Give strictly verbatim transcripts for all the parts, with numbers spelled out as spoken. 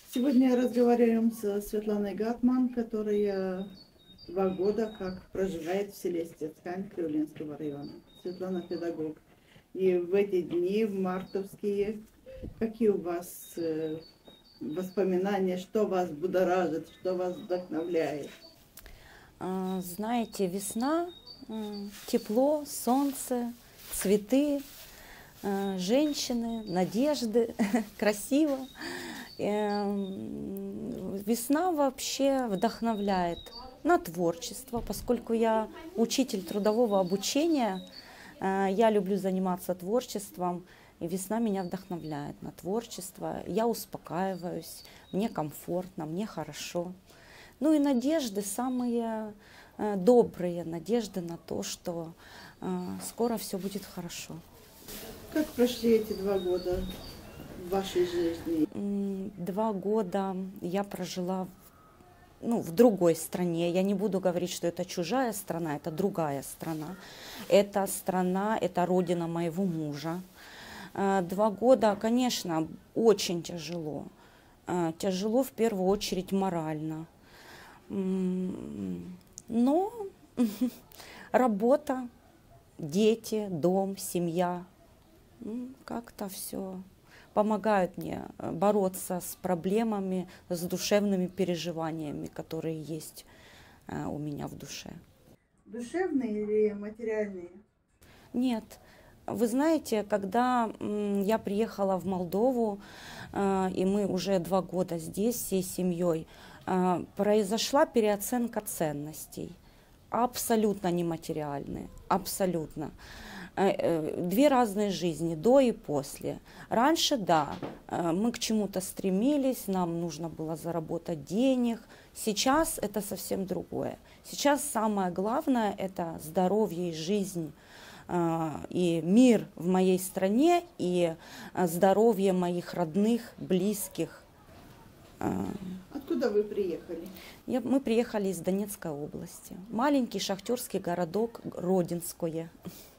Сегодня разговариваем с Светланой Гатман, которая два года как проживает в селе Стецкань Кривлинского района. Светлана педагог. И в эти дни, в мартовские, какие у вас э, воспоминания, что вас будоражит, что вас вдохновляет? А, Знаете, весна, м, тепло, солнце, цветы, э, женщины, надежды, красиво. Эм, Весна вообще вдохновляет на творчество, поскольку я учитель трудового обучения, э, я люблю заниматься творчеством, и весна меня вдохновляет на творчество. Я успокаиваюсь, мне комфортно, мне хорошо. Ну и надежды самые э, добрые, надежды на то, что э, скоро все будет хорошо. Как прошли эти два года в вашей жизни? М, Два года я прожила в- ну, в другой стране. Я не буду говорить, что это чужая страна, это другая страна. Это страна, это родина моего мужа. Э, Два года, конечно, очень тяжело. Э, Тяжело в первую очередь морально. М, Но работа, дети, дом, семья, м, как-то все помогают мне э, бороться с проблемами, с душевными переживаниями, которые есть э, у меня в душе. Душевные или материальные? Нет, вы знаете, когда м, я приехала в Молдову, э, и мы уже два года здесь всей семьей, э, произошла переоценка ценностей. Абсолютно нематериальные, абсолютно. Э, э, Две разные жизни, до и после. Раньше, да, э, мы к чему-то стремились, нам нужно было заработать денег. Сейчас это совсем другое. Сейчас самое главное – это здоровье и жизнь, э, и мир в моей стране, и э, здоровье моих родных, близких. Э, Откуда вы приехали? я- Мы приехали из Донецкой области. Маленький шахтерский городок Родинское.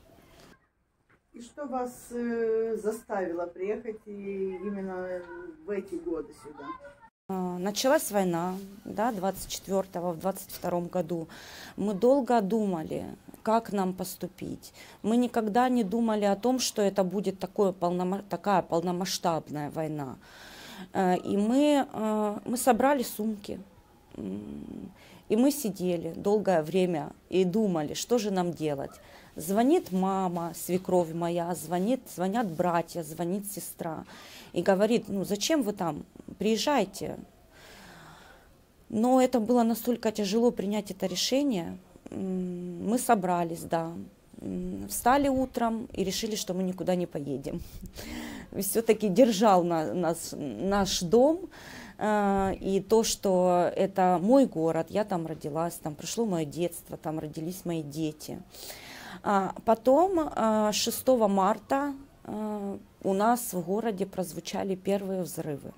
И что вас э, заставило приехать и именно в эти годы сюда? А, Началась война, да, двадцать четвёртого, в двадцать втором году. Мы долго думали, как нам поступить. Мы никогда не думали о том, что это будет такое полнома- такая полномасштабная война. Э, И мы, э, мы собрали сумки. М, И мы сидели долгое время и думали, что же нам делать. Звонит мама, свекровь моя, звонит, звонят братья, звонит сестра и говорит, ну зачем вы там, приезжайте. Но это было настолько тяжело принять это решение. М, Мы собрались, да, М, встали утром и решили, что мы никуда не поедем. Все-таки держал на- нас наш дом, э, и то, что это мой город, я там родилась, там прошло мое детство, там родились мои дети. А Потом э, шестого марта э, у нас в городе прозвучали первые взрывы.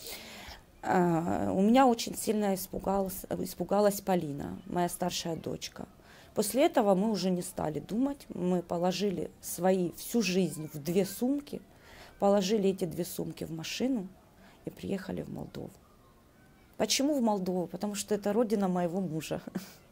Э, У меня очень сильно испугалась, испугалась Полина, моя старшая дочка. После этого мы уже не стали думать, мы положили свои всю жизнь в две сумки, положили эти две сумки в машину и приехали в Молдову. Почему в Молдову? Потому что это родина моего мужа.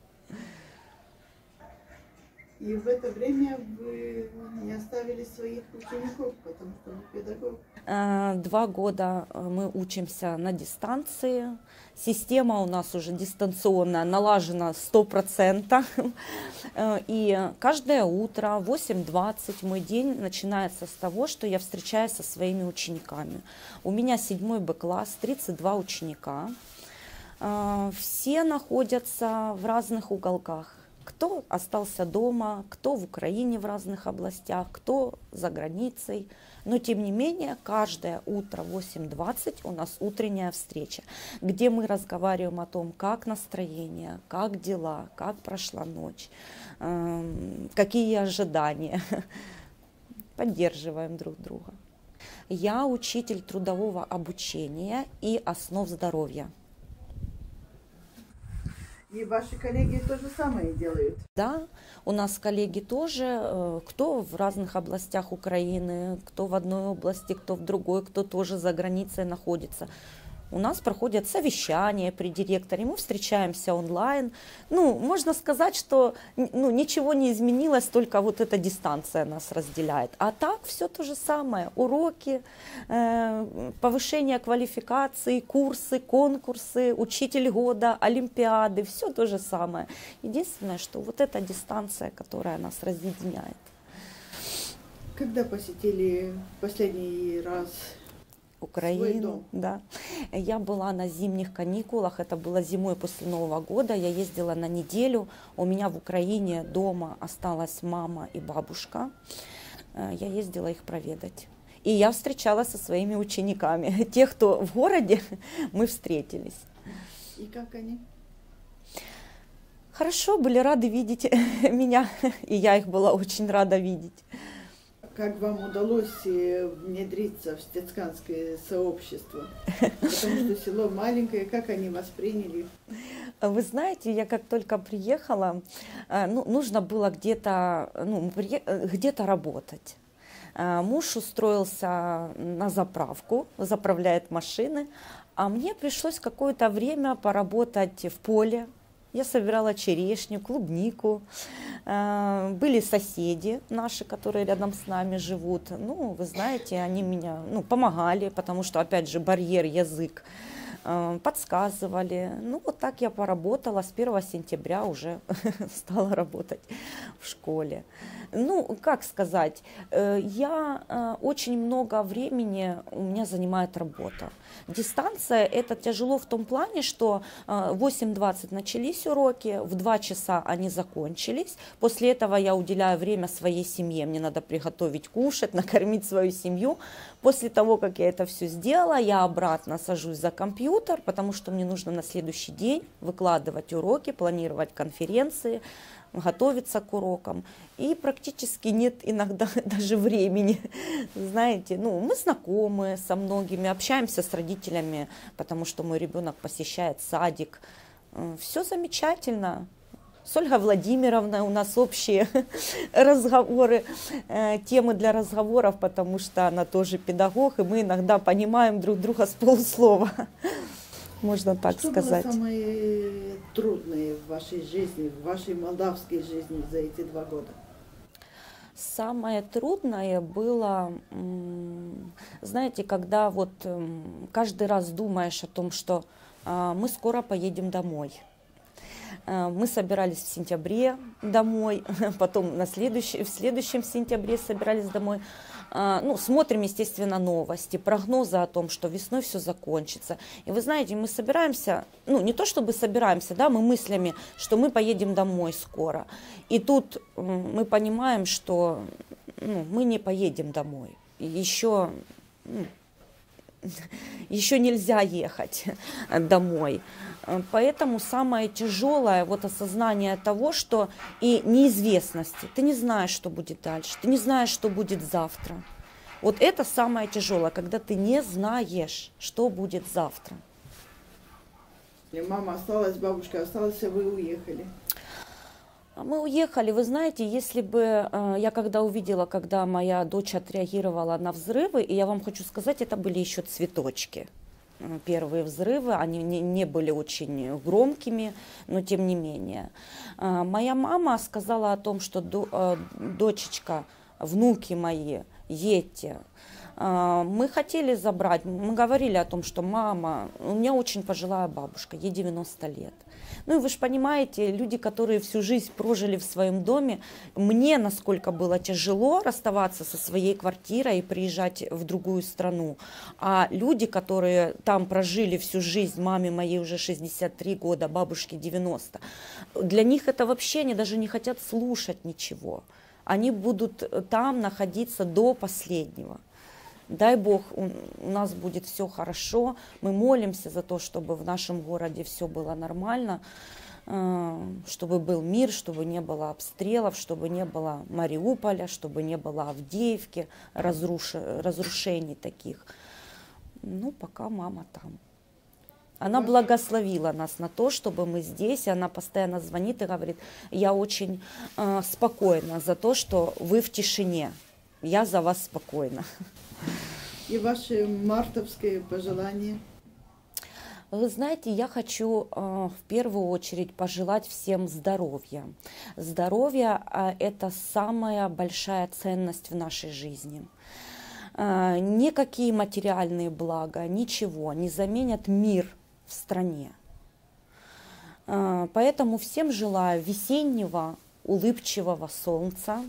И в это время вы не оставили своих учеников, потому что вы педагог. Э, Два года э, мы учимся на дистанции. Система у нас уже дистанционная, налажена сто процентов. Э, И каждое утро в восемь двадцать мой день начинается с того, что я встречаюсь со своими учениками. У меня седьмой Б класс, тридцать два ученика. Э, Все находятся в разных уголках. Кто остался дома, кто в Украине в разных областях, кто за границей. Но тем не менее, каждое утро в восемь двадцать у нас утренняя встреча, где мы разговариваем о том, как настроение, как дела, как прошла ночь, эм, какие ожидания. Поддерживаем друг друга. Я учитель трудового обучения и основ здоровья. И ваши коллеги то же самое делают. Да, у нас коллеги тоже, э, кто в разных областях Украины, кто в одной области, кто в другой, кто тоже за границей находится. У нас проходят совещания при директоре, мы встречаемся онлайн. Ну, можно сказать, что ну, ничего не изменилось, только вот эта дистанция нас разделяет. А так все то же самое. Уроки, э, повышение квалификации, курсы, конкурсы, учитель года, олимпиады, все то же самое. Единственное, что вот эта дистанция, которая нас разъединяет. Когда посетили последний раз Украину, да. Я была на зимних каникулах, это было зимой после Нового года, я ездила на неделю, у меня в Украине дома осталась мама и бабушка, я ездила их проведать. И я встречалась со своими учениками, тех, кто в городе, мы встретились. И как они? Хорошо, были рады видеть меня, и я их была очень рада видеть. Как вам удалось внедриться в стецканское сообщество? Потому что село маленькое, как они восприняли? Вы знаете, я как только приехала, ну, нужно было где-то ну, где-то работать. Муж устроился на заправку, заправляет машины, а мне пришлось какое-то время поработать в поле. Я собирала черешню, клубнику. Были соседи наши, которые рядом с нами живут. Ну, вы знаете, они меня ну, помогали, потому что, опять же, барьер, язык. Подсказывали. Ну, вот так я поработала. С первого сентября уже стала работать в школе. Ну, как сказать, я очень много времени у меня занимает работа. Дистанция это тяжело в том плане, что в восемь двадцать начались уроки, в два часа они закончились. После этого я уделяю время своей семье. Мне надо приготовить кушать, накормить свою семью. После того, как я это все сделала, я обратно сажусь за компьютер, потому что мне нужно на следующий день выкладывать уроки, планировать конференции, готовиться к урокам. И практически нет иногда даже времени. Знаете, ну, мы знакомы со многими, общаемся с родителями, потому что мой ребенок посещает садик. Все замечательно. С Ольгой Владимировной у нас общие разговоры, темы для разговоров, потому что она тоже педагог, и мы иногда понимаем друг друга с полуслова. Можно так что сказать. Что было самое трудное в вашей жизни, в вашей молдавской жизни за эти два года? Самое трудное было, знаете, когда вот каждый раз думаешь о том, что мы скоро поедем домой. Мы собирались в сентябре домой, потом на следующий, в следующем сентябре собирались домой. Ну, смотрим, естественно, новости, прогнозы о том, что весной все закончится. И вы знаете, мы собираемся, ну, не то чтобы собираемся, да, мы мыслями, что мы поедем домой скоро. И тут мы понимаем, что ну, мы не поедем домой. Еще, ну, еще нельзя ехать домой. Поэтому самое тяжелое вот осознание того, что и неизвестности. Ты не знаешь, что будет дальше, ты не знаешь, что будет завтра. Вот это самое тяжелое, когда ты не знаешь, что будет завтра. И мама осталась, бабушка осталась, а вы уехали. Мы уехали, вы знаете, если бы я когда увидела, когда моя дочь отреагировала на взрывы, и я вам хочу сказать, это были еще цветочки. Первые взрывы, они не, не были очень громкими, но тем не менее. Моя мама сказала о том, что дочечка, внуки мои, едьте. Мы хотели забрать, мы говорили о том, что мама, у меня очень пожилая бабушка, ей девяносто лет. Ну и вы же понимаете, люди, которые всю жизнь прожили в своем доме, мне насколько было тяжело расставаться со своей квартирой и приезжать в другую страну. А люди, которые там прожили всю жизнь, маме моей уже шестьдесят три года, бабушке девяносто, для них это вообще, они даже не хотят слушать ничего. Они будут там находиться до последнего. Дай Бог, у нас будет все хорошо. Мы молимся за то, чтобы в нашем городе все было нормально, чтобы был мир, чтобы не было обстрелов, чтобы не было Мариуполя, чтобы не было Авдеевки, разруш... разрушений таких. Ну, пока мама там. Она благословила нас на то, чтобы мы здесь. Она постоянно звонит и говорит, я очень э, спокойна за то, что вы в тишине. Я за вас спокойна. И ваши мартовские пожелания? Вы знаете, я хочу э, в первую очередь пожелать всем здоровья. Здоровье э, – это самая большая ценность в нашей жизни. Э, никакие материальные блага, ничего не заменят мир в стране. Э, поэтому всем желаю весеннего, улыбчивого солнца.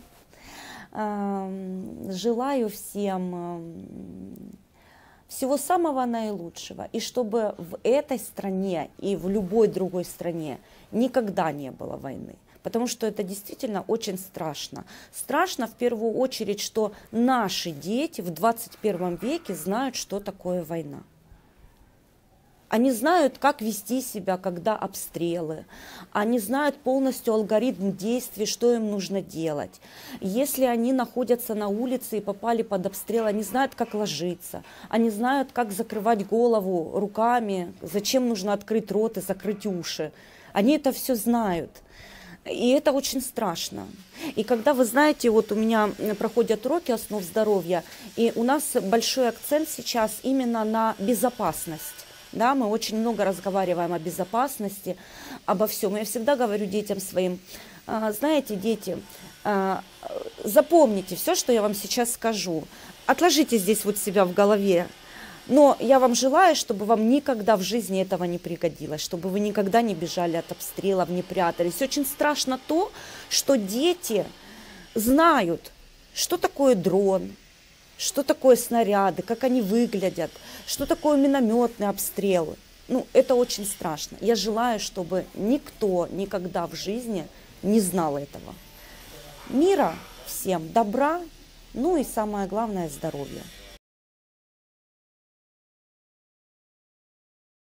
Э, желаю всем э, всего самого наилучшего, и чтобы в этой стране и в любой другой стране никогда не было войны. Потому что это действительно очень страшно. Страшно в первую очередь, что наши дети в двадцать первом веке знают, что такое война. Они знают, как вести себя, когда обстрелы. Они знают полностью алгоритм действий, что им нужно делать. Если они находятся на улице и попали под обстрел, они знают, как ложиться. Они знают, как закрывать голову руками, зачем нужно открыть рот и закрыть уши. Они это все знают. И это очень страшно. И когда, вы знаете, вот у меня проходят уроки основ здоровья, и у нас большой акцент сейчас именно на безопасность. Да, мы очень много разговариваем о безопасности, обо всем. Я всегда говорю детям своим, знаете, дети, запомните все, что я вам сейчас скажу. Отложите здесь вот себя в голове. Но я вам желаю, чтобы вам никогда в жизни этого не пригодилось, чтобы вы никогда не бежали от обстрелов, не прятались. Очень страшно то, что дети знают, что такое дрон, что такое снаряды, как они выглядят, что такое минометные обстрелы. Ну, это очень страшно. Я желаю, чтобы никто никогда в жизни не знал этого. Мира всем, добра, ну и самое главное – здоровья.